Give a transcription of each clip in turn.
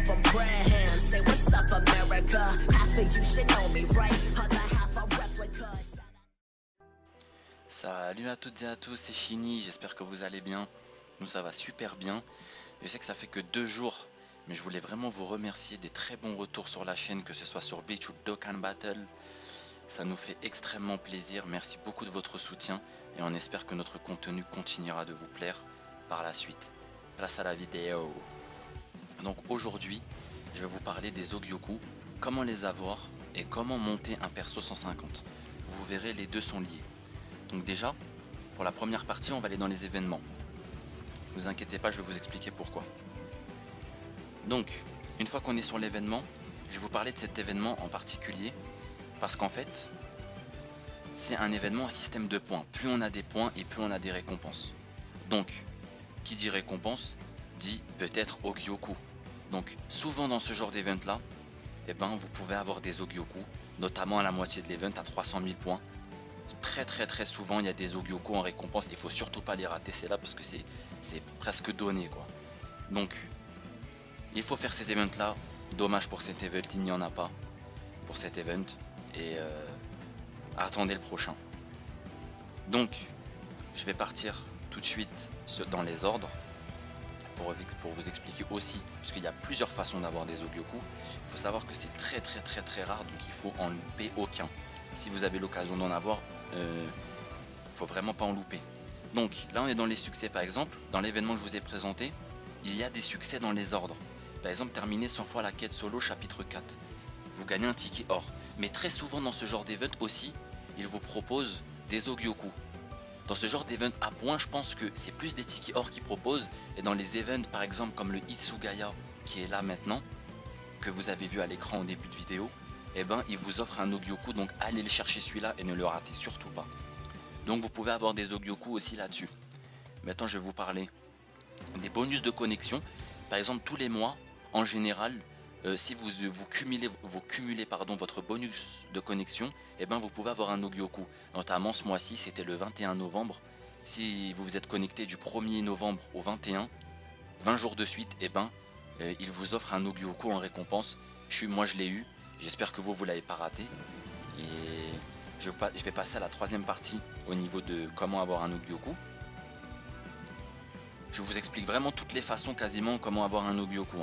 them Braham. Say what's up, America? Half of you should know me, right? Other half a replica. Salut à toutes et à tous, c'est Shini, j'espère que vous allez bien. Nous ça va super bien. Je sais que ça fait que 2 jours, mais je voulais vraiment vous remercier des très bons retours sur la chaîne, que ce soit sur Beach ou Dokkan Battle. Ça nous fait extrêmement plaisir, merci beaucoup de votre soutien et on espère que notre contenu continuera de vous plaire par la suite. Place à la vidéo. Donc aujourd'hui, je vais vous parler des Ogyoku, comment les avoir et comment monter un perso 150. Vous verrez, les deux sont liés. Donc déjà, pour la première partie, on va aller dans les événements. Ne vous inquiétez pas, je vais vous expliquer pourquoi. Donc, une fois qu'on est sur l'événement, je vais vous parler de cet événement en particulier, parce qu'en fait, c'est un événement à système de points. Plus on a des points et plus on a des récompenses. Donc, qui dit récompense, dit peut-être Ogyoku. Donc, souvent dans ce genre d'événement là, eh ben, vous pouvez avoir des Ogyoku, notamment à la moitié de l'événement à 300 000 points. Très souvent il y a des Ogyoku en récompense, il faut surtout pas les rater, c'est là parce que c'est presque donné quoi. Donc il faut faire ces events là, dommage pour cet event, il n'y en a pas pour cet event et attendez le prochain. Donc je vais partir tout de suite dans les ordres pour vous expliquer aussi, parce qu'il y a plusieurs façons d'avoir des Ogyoku. Il faut savoir que c'est très rare, donc il faut en louper aucun. Si vous avez l'occasion d'en avoir, faut vraiment pas en louper. Donc là on est dans les succès. Par exemple, dans l'événement que je vous ai présenté, il y a des succès dans les ordres. Par exemple, terminer 100 fois la quête solo chapitre 4, vous gagnez un ticket or. Mais très souvent dans ce genre d'event aussi, il vous propose des Ogyoku. Dans ce genre d'event à points, je pense que c'est plus des tickets or qu'ils proposent. Et dans les events par exemple comme le Itsugaya qui est là maintenant, que vous avez vu à l'écran au début de vidéo, et ben il vous offre un Ogyoku, donc allez le chercher celui-là et ne le ratez surtout pas. Donc vous pouvez avoir des Ogyoku aussi là-dessus. Maintenant je vais vous parler des bonus de connexion. Par exemple tous les mois, en général, si vous cumulez votre bonus de connexion, et ben vous pouvez avoir un Ogyoku. Notamment ce mois-ci, c'était le 21 novembre. Si vous vous êtes connecté du 1er novembre au 21, 20 jours de suite, et ben il vous offre un Ogyoku en récompense. Moi je l'ai eu. J'espère que vous l'avez pas raté. Et je vais passer à la troisième partie au niveau de comment avoir un Ogyoku. Je vous explique vraiment toutes les façons quasiment comment avoir un Ogyoku.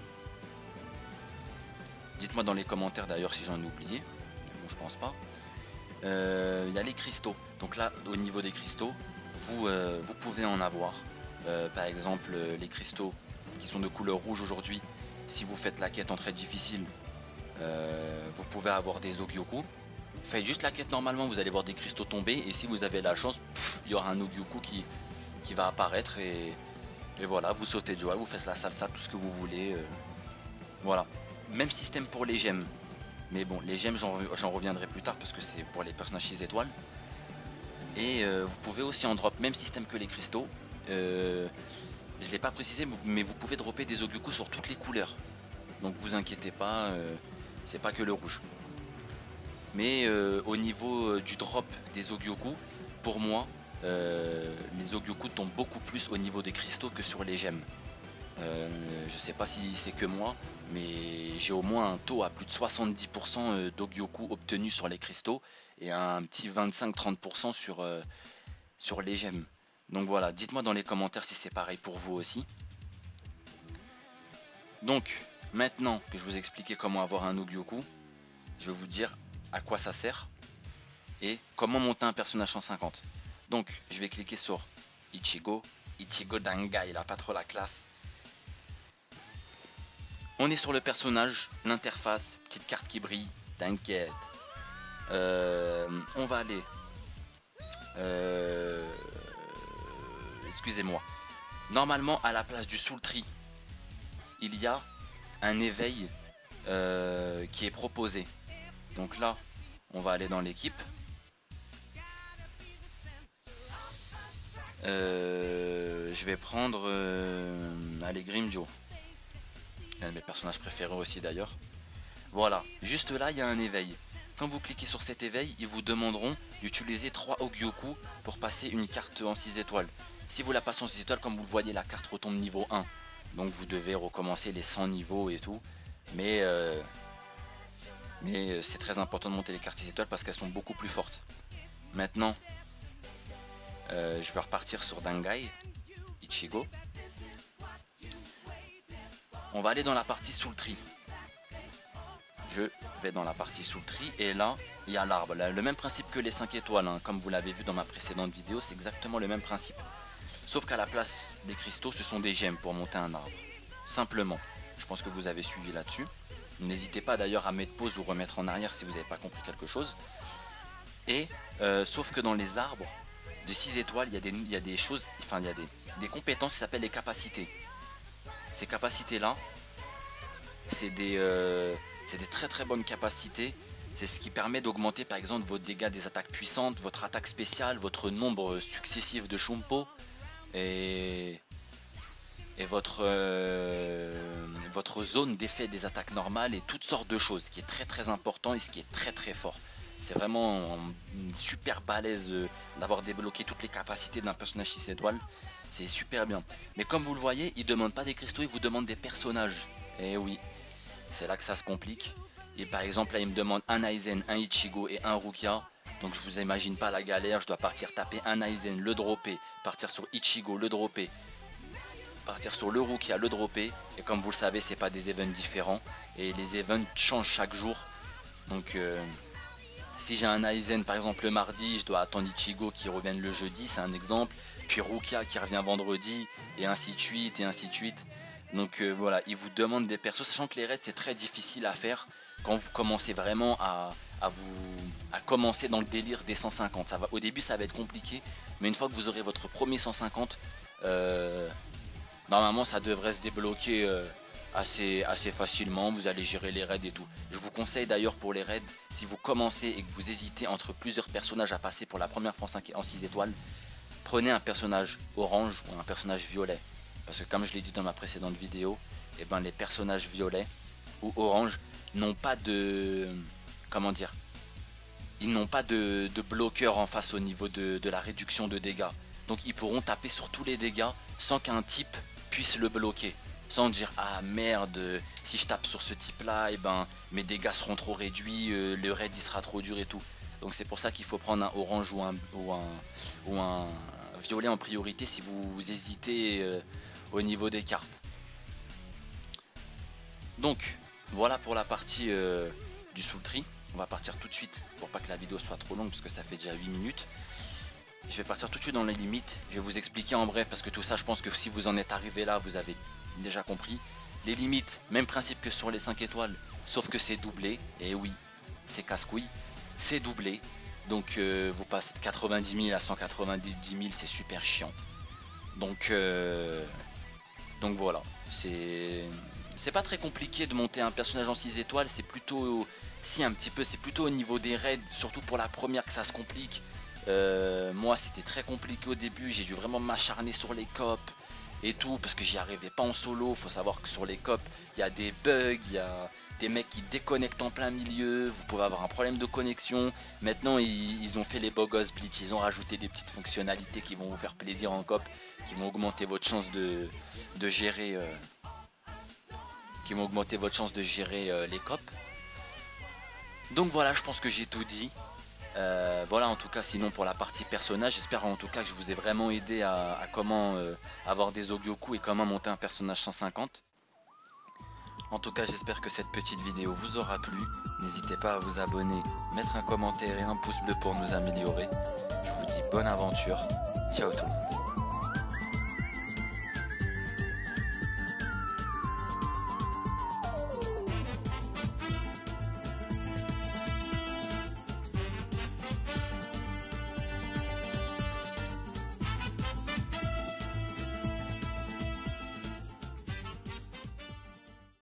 Dites-moi dans les commentaires d'ailleurs si j'en ai oublié. Mais bon, je pense pas. Il y a les cristaux. Donc là, au niveau des cristaux, vous pouvez en avoir. Par exemple, les cristaux qui sont de couleur rouge aujourd'hui. Si vous faites la quête en très difficile, vous pouvez avoir des Ogyoku. Faites juste la quête normalement, vous allez voir des cristaux tomber. Et si vous avez la chance, il y aura un Ogyoku qui va apparaître. Et voilà, vous sautez de joie, vous faites la salsa, tout ce que vous voulez. Voilà. Même système pour les gemmes. Mais bon, les gemmes, j'en reviendrai plus tard parce que c'est pour les personnages 6 étoiles. Et vous pouvez aussi en drop, même système que les cristaux. Je ne l'ai pas précisé, mais vous pouvez dropper des Ogyoku sur toutes les couleurs. Donc vous inquiétez pas, c'est pas que le rouge. Mais au niveau du drop des Ogyoku, pour moi, les Ogyoku tombent beaucoup plus au niveau des cristaux que sur les gemmes. Je sais pas si c'est que moi, mais j'ai au moins un taux à plus de 70% d'Ogyoku obtenus sur les cristaux et un petit 25-30% sur les gemmes. Donc voilà, dites-moi dans les commentaires si c'est pareil pour vous aussi. Donc maintenant que je vous ai expliqué comment avoir un Ogyoku, je vais vous dire à quoi ça sert et comment monter un personnage 150. Donc je vais cliquer sur Ichigo Danga, il a pas trop la classe. On est sur le personnage, l'interface, petite carte qui brille, t'inquiète. On va aller. Excusez-moi. Normalement, à la place du Soul Tree, il y a un éveil qui est proposé. Donc là, on va aller dans l'équipe. Je vais prendre allez, Grimmjow. Un de mes personnages préférés aussi d'ailleurs. Voilà, juste là il y a un éveil. Quand vous cliquez sur cet éveil, ils vous demanderont d'utiliser 3 Ogyoku pour passer une carte en 6 étoiles. Si vous la passez en 6 étoiles, comme vous le voyez, la carte retombe niveau 1. Donc vous devez recommencer les 100 niveaux et tout. Mais c'est très important de monter les cartes 6 étoiles parce qu'elles sont beaucoup plus fortes. Maintenant, je vais repartir sur Dangai, Ichigo. On va aller dans la partie Sultry. Je vais dans la partie Sultry et là, il y a l'arbre. Le même principe que les 5 étoiles, hein. Comme vous l'avez vu dans ma précédente vidéo, c'est exactement le même principe. Sauf qu'à la place des cristaux, ce sont des gemmes pour monter un arbre. Simplement. Je pense que vous avez suivi là-dessus. N'hésitez pas d'ailleurs à mettre pause ou remettre en arrière si vous n'avez pas compris quelque chose. Et sauf que dans les arbres de 6 étoiles, il y a des choses, enfin il y a des compétences qui s'appellent les capacités. Ces capacités-là, c'est des très très bonnes capacités. C'est ce qui permet d'augmenter par exemple vos dégâts des attaques puissantes, votre attaque spéciale, votre nombre successif de Shumpo et votre zone d'effet des attaques normales et toutes sortes de choses, ce qui est très très important et ce qui est très très fort. C'est vraiment super balèze d'avoir débloqué toutes les capacités d'un personnage 6 étoiles. C'est super bien. Mais comme vous le voyez, il ne demande pas des cristaux, il vous demande des personnages. Et oui, c'est là que ça se complique. Et par exemple, là, il me demande un Aizen, un Ichigo et un Rukia. Donc je vous imagine pas la galère, je dois partir taper un Aizen, le dropper, partir sur Ichigo, le dropper, partir sur le Rukia, le dropper. Et comme vous le savez, c'est pas des events différents. Et les events changent chaque jour. Donc si j'ai un Aizen par exemple le mardi, je dois attendre Ichigo qui revienne le jeudi, c'est un exemple. Puis Rukia qui revient vendredi, et ainsi de suite, et ainsi de suite. Donc voilà, il vous demande des persos, sachant que les raids c'est très difficile à faire quand vous commencez vraiment à commencer dans le délire des 150. Au début ça va être compliqué, mais une fois que vous aurez votre premier 150, normalement ça devrait se débloquer assez facilement. Vous allez gérer les raids et tout. Je vous conseille d'ailleurs pour les raids, si vous commencez et que vous hésitez entre plusieurs personnages à passer pour la première fois en 6 étoiles, prenez un personnage orange ou un personnage violet. Parce que comme je l'ai dit dans ma précédente vidéo, et ben les personnages violets ou orange n'ont pas de... Comment dire, ils n'ont pas de bloqueur en face au niveau de la réduction de dégâts. Donc ils pourront taper sur tous les dégâts sans qu'un type puisse le bloquer. Sans dire ah merde, si je tape sur ce type là, et ben mes dégâts seront trop réduits, le raid il sera trop dur et tout. Donc c'est pour ça qu'il faut prendre un orange ou un violet en priorité si vous hésitez au niveau des cartes. Donc voilà pour la partie du Sultry. On va partir tout de suite pour pas que la vidéo soit trop longue parce que ça fait déjà 8 minutes. Je vais partir tout de suite dans les limites. Je vais vous expliquer en bref parce que tout ça je pense que si vous en êtes arrivé là vous avez déjà compris. Les limites, même principe que sur les 5 étoiles, sauf que c'est doublé. Et oui, c'est casse-couille, c'est doublé. Donc vous passez de 90 000 à 190 000, c'est super chiant. Donc voilà, c'est pas très compliqué de monter un personnage en 6 étoiles, c'est plutôt, si un petit peu, c'est plutôt au niveau des raids, surtout pour la première que ça se complique. Moi c'était très compliqué au début, j'ai dû vraiment m'acharner sur les copes et tout, parce que j'y arrivais pas en solo. Faut savoir que sur les copes, il y a des bugs, il y a des mecs qui déconnectent en plein milieu, vous pouvez avoir un problème de connexion. Maintenant ils ont fait les beaux gosses Bleach, ils ont rajouté des petites fonctionnalités qui vont vous faire plaisir en cop, qui vont augmenter votre chance de gérer les copes. Donc voilà, je pense que j'ai tout dit. Voilà en tout cas, sinon pour la partie personnage, j'espère en tout cas que je vous ai vraiment aidé à comment avoir des Ogyoku et comment monter un personnage 150. En tout cas j'espère que cette petite vidéo vous aura plu. N'hésitez pas à vous abonner, mettre un commentaire et un pouce bleu pour nous améliorer. Je vous dis bonne aventure, ciao tout le monde.